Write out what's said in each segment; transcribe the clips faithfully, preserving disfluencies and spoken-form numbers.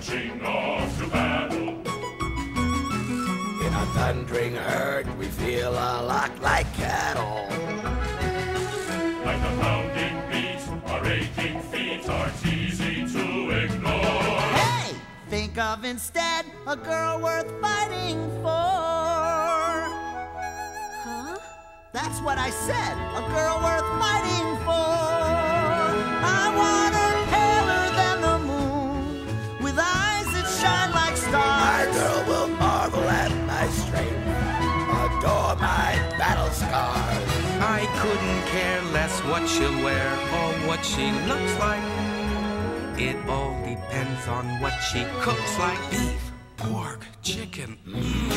marching off to battle. In a thundering herd, we feel a lot like cattle. Like a pounding beat, our aching feet aren't easy to ignore. Hey! Think of instead a girl worth fighting for. Huh? That's what I said, a girl worth fighting for. I want her paler than the moon, with eyes that shine like stars. My girl will marvel at my strength, adore my battle scars. I couldn't care less what she'll wear or what she looks like. It all depends on what she cooks like. Beef, pork, chicken. Mm.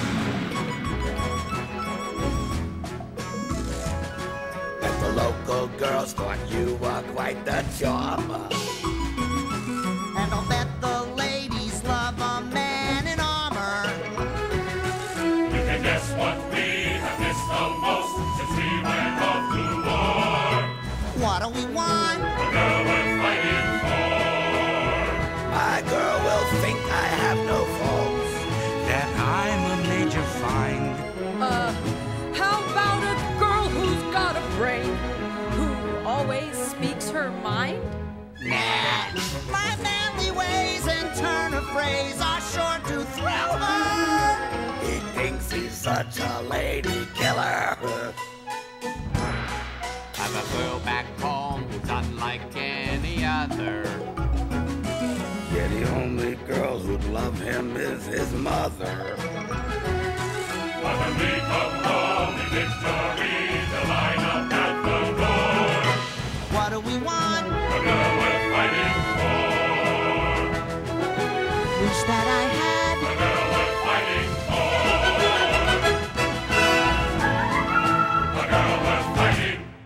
At the local girls' thought you were quite the charmer. And I'll bet the ladies love a man in armor. You can guess what we have missed the most since we went off to war. What do we want? A girl worth fighting for. My girl will think I have no faults, That I'm a major find. Uh, how about a girl who's got a brain, who always speaks her mind? Nah. My manly ways and turn of phrase are sure to thrill her. he thinks he's such a lady killer. I've a girl back home who's unlike any other. Yet the only girl who'd love him is his mother. But when we come home in victory, the line up at the door. What do we want? A girl worth fighting for. Wish that I had